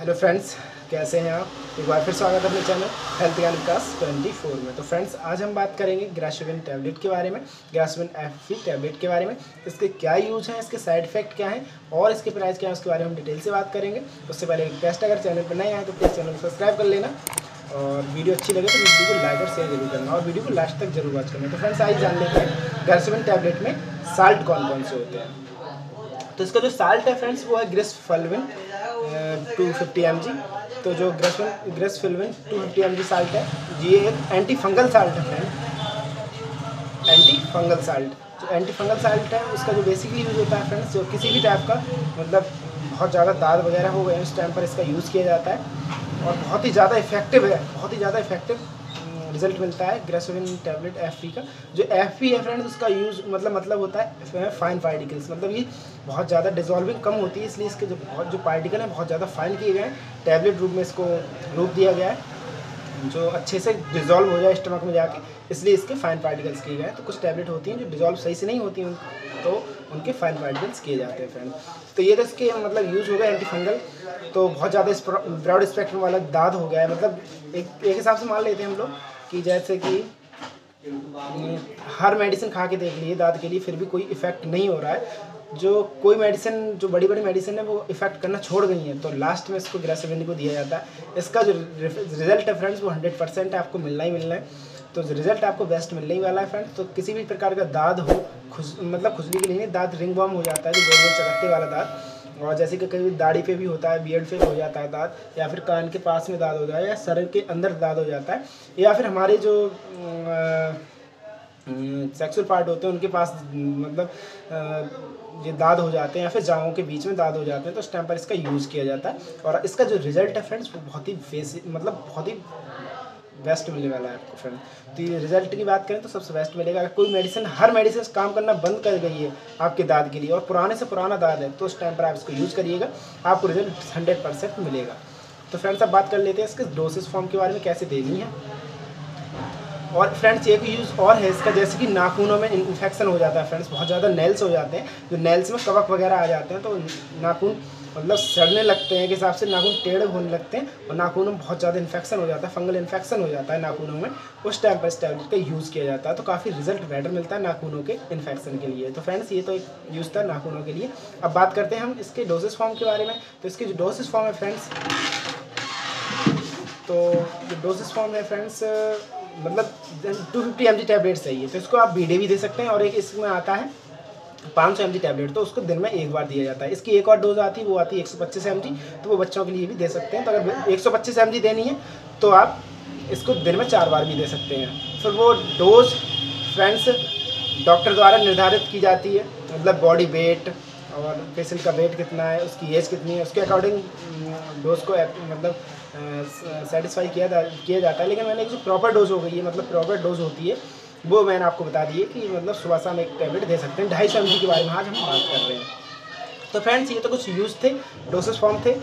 Hello friends, कैसे हैं आप। एक बार फिर स्वागत है अपने चैनल हेल्थ ज्ञान विकास 24 में। तो फ्रेंड्स, आज हम बात करेंगे ग्रासिविन टैबलेट के बारे में, ग्रासिविन एफी टैबलेट के बारे में। इसके क्या यूज हैं, इसके साइड इफेक्ट क्या हैं और इसके प्राइस क्या है, उसके बारे में हम डिटेल से बात करेंगे। उससे पहले रिक्वेस्ट, अगर चैनल पर नए आए तो प्लीज़ चैनल को सब्सक्राइब कर लेना और वीडियो अच्छी लगे तो वीडियो को लाइक और शेयर जरूर करना और वीडियो को लास्ट तक जरूर वॉच करना। तो फ्रेंड्स, आइए जान लेते हैं ग्रासिविन टैबलेट में साल्ट कौन कौन से होते हैं। तो इसका जो साल्ट है फ्रेंड्स, वो है ग्रेसफुल्विन 250 mg। तो जो ग्रेसफुल्विन 250 mg साल्ट है, ये एक एंटी फंगल साल्ट है फ्रेंड। एंटी फंगल साल्ट, जो एंटी फंगल साल्ट है उसका जो बेसिकली यूज होता है फ्रेंड्स, जो किसी भी टाइप का मतलब बहुत ज़्यादा दाद वगैरह हो गए उस टाइम पर इसका यूज़ किया जाता है और बहुत ही ज़्यादा इफेक्टिव है, बहुत ही ज़्यादा इफेक्टिव रिजल्ट मिलता है ग्रासिविन टैबलेट एफी का। जो एफी है फ्रेंड्स, उसका यूज़ मतलब होता है फाइन पार्टिकल्स, मतलब ये बहुत ज़्यादा डिजॉल्विंग कम होती है, इसलिए इसके जो पार्टिकल हैं बहुत ज़्यादा फाइन किए गए हैं। टैबलेट रूप में इसको रूप दिया गया है जो अच्छे से डिज़ोल्व हो जाए स्टमक में जाके, इसलिए इसके फाइन पार्टिकल्स किए गए हैं। तो कुछ टैबलेट होती हैं जो डिज़ोल्व सही से नहीं होती हैं, तो उनके फाइन पार्टिकल्स किए जाते हैं फ्रेंड। तो ये तो इसके मतलब यूज़ हो गया एंटी फंगल। तो बहुत ज़्यादा ब्रॉड स्पेक्ट्रम वाला दाद हो गया है, मतलब एक हिसाब से मान लेते हैं हम लोग कि जैसे कि हर मेडिसिन खा के देख लिए दाद के लिए, फिर भी कोई इफ़ेक्ट नहीं हो रहा है। जो कोई मेडिसिन, जो बड़ी बड़ी मेडिसिन है वो इफ़ेक्ट करना छोड़ गई हैं, तो लास्ट में इसको ग्रासिविन को दिया जाता है। इसका जो रिजल्ट है फ्रेंड्स, वो 100% है, आपको मिलना ही मिलना है। तो रिजल्ट आपको बेस्ट मिलने ही वाला है फ्रेंड्स। तो किसी भी प्रकार का दाद हो, मतलब खुजली के लिए नहीं, दाद रिंग वर्म हो जाता है, जो गोल गोल चकत्ते वाला दाद, और जैसे कि कभी दाढ़ी पे भी होता है, बियर्ड पे हो जाता है दाद, या फिर कान के पास में दाद हो जाए, या सर के अंदर दाद हो जाता है, या फिर हमारे जो सेक्सुअल पार्ट होते हैं उनके पास मतलब ये दाद हो जाते हैं, या फिर जांघों के बीच में दाद हो जाते हैं, तो उस टाइम पर इसका यूज़ किया जाता है। और इसका जो रिजल्ट है फ्रेंड्स, वो बहुत ही बहुत ही बेस्ट मिलने वाला है आपको फ्रेंड। तो ये रिजल्ट की बात करें तो सबसे बेस्ट मिलेगा। अगर कोई मेडिसिन, हर मेडिसिन काम करना बंद कर गई है आपके दाद के लिए और पुराने से पुराना दाद है, तो उस टाइम पर आप इसको यूज़ करिएगा, आपको रिजल्ट 100% मिलेगा। तो फ्रेंड्स, अब बात कर लेते हैं इसके डोसेस फॉर्म के बारे में, कैसे देनी है। और फ्रेंड्स, एक यूज़ और है इसका, जैसे कि नाखूनों में इन्फेक्शन हो जाता है फ्रेंड्स, बहुत ज़्यादा नेल्स हो जाते हैं, जो नेल्स में कवक वगैरह आ जाते हैं, तो नाखून मतलब सड़ने लगते हैं, के हिसाब से नाखून टेढ़े होने लगते हैं और नाखूनों में बहुत ज़्यादा इन्फेक्शन हो जाता है, फंगल इन्फेक्शन हो जाता है नाखूनों में, उस टाइम पर इस टैबलेट का यूज़ किया जाता है। तो काफ़ी रिजल्ट बेटर मिलता है नाखूनों के इन्फेक्शन के लिए। तो फ्रेंड्स, ये तो एक यूज़ था नाखूनों के लिए। अब बात करते हैं हम इसके डोसेस फॉर्म के बारे में। तो इसके जो डोसेस फॉर्म है फ्रेंड्स, तो जो डोसेस फॉर्म है फ्रेंड्स, मतलब 250 mg टैबलेट चाहिए, तो इसको आप बीडे भी दे सकते हैं। और एक इसमें आता है 500 mg टैबलेट, तो उसको दिन में एक बार दिया जाता है। इसकी एक और डोज आती है, वो आती है 125 mg, तो वो बच्चों के लिए भी दे सकते हैं। तो अगर 125 mg देनी है तो आप इसको दिन में 4 बार भी दे सकते हैं। फिर वो डोज फ्रेंड्स डॉक्टर द्वारा निर्धारित की जाती है, मतलब बॉडी वेट और पेशेंट का वेट कितना है, उसकी एज कितनी है, उसके अकॉर्डिंग डोज को मतलब सेटिस्फाई किया जाता है। लेकिन मैंने जो प्रॉपर डोज हो गई है, मतलब प्रॉपर डोज होती है, वो मैंने आपको बता दी है कि मतलब सुबह शाम एक टैबलेट दे सकते हैं। 250 mg के बारे में आज हम बात कर रहे हैं। तो फ्रेंड्स, ये तो कुछ यूज़ थे, डोसेस फॉर्म थे।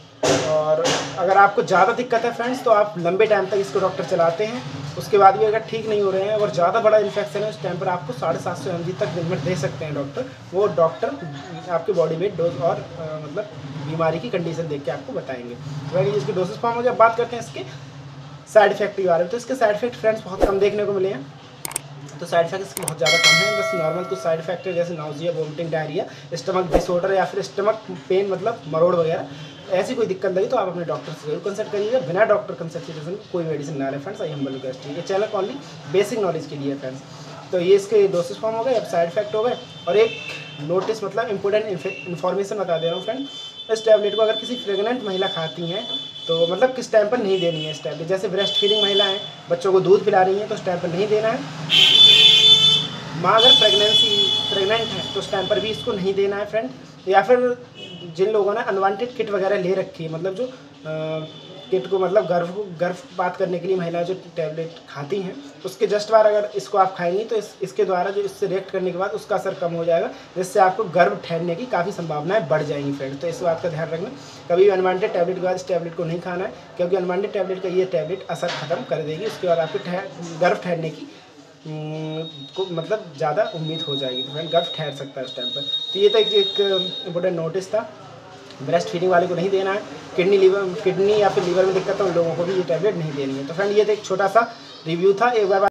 और अगर आपको ज़्यादा दिक्कत है फ्रेंड्स, तो आप लंबे टाइम तक इसको डॉक्टर चलाते हैं, उसके बाद भी अगर ठीक नहीं हो रहे हैं और ज़्यादा बड़ा इन्फेक्शन है, उस टाइम पर आपको 750 mg तक दिन में दे सकते हैं डॉक्टर। वो डॉक्टर आपके बॉडी वेट, डोज और मतलब बीमारी की कंडीशन देख के आपको बताएंगे। वही इसके डोसेस फॉर्म हो गया। बात करते हैं इसके साइड इफेक्ट के बारे में। तो इसके साइड इफेक्ट फ्रेंड्स बहुत कम देखने को मिले हैं। तो साइड इफेक्ट इसके बहुत ज़्यादा कम है, बस नॉर्मल कुछ साइड इफेक्ट है, जैसे nausea, vomiting, diarrhoea, stomach disorder या फिर स्टमक पेन, मतलब मरोड़ वगैरह। ऐसी कोई दिक्कत लगी तो आप अपने डॉक्टर से जरूर कंसल्ट करिएगा। बिना डॉक्टर कंसल्टेशन कोई मेडिसिन ना लें फ्रेंड्स। आई हम्बल रिक्वेस्ट है, ये चैनल ओनली बेसिक नॉलेज के लिए है फ्रेंड्स। तो ये इसके डोसेस फॉर्म हो गए, अब साइड इफेक्ट हो गए। और एक नोटिस, मतलब इंपॉर्टेंट इन्फॉर्मेशन बता दे रहा हूँ फ्रेंड। इस टैबलेट को अगर किसी प्रेग्नेंट महिला खाती हैं तो मतलब किस टाइम पर नहीं देनी है इस टैबलेट। जैसे ब्रेस्ट फीडिंग महिला है, बच्चों को दूध पिला रही हैं, तो उस टाइम पर नहीं देना है। माँ अगर प्रेग्नेंट है तो उस टाइम पर भी इसको नहीं देना है फ्रेंड। या फिर जिन लोगों ने अनवांटेड किट वगैरह ले रखी है, मतलब जो किट को मतलब गर्भपात करने के लिए महिलाएं जो टैबलेट खाती हैं, उसके जस्ट बार अगर इसको आप खाएंगी तो इसके द्वारा जो इससे रिएक्ट करने के बाद उसका असर कम हो जाएगा, जिससे आपको गर्भ ठहरने की काफ़ी संभावनाएं बढ़ जाएंगी फ्रेंड। तो इस बात का ध्यान रखना, कभी भी अनवांटेड टैबलेट के बाद इस टैबलेट को नहीं खाना है, क्योंकि अनवांटेड टैबलेट का ये टैबलेट असर खत्म कर देगी। उसके बाद आपको गर्भ ठहरने की को मतलब ज़्यादा उम्मीद हो जाएगी, तो फ्रेंड गर्भ ठहर सकता है उस टाइम पर। तो ये तो एक इम्पोर्टेंट नोटिस था। ब्रेस्ट फीडिंग वाले को नहीं देना है। किडनी या फिर लीवर में दिक्कत है उन लोगों को भी ये टैबलेट नहीं देनी है। तो फ्रेंड ये तो एक छोटा सा रिव्यू था। एक बार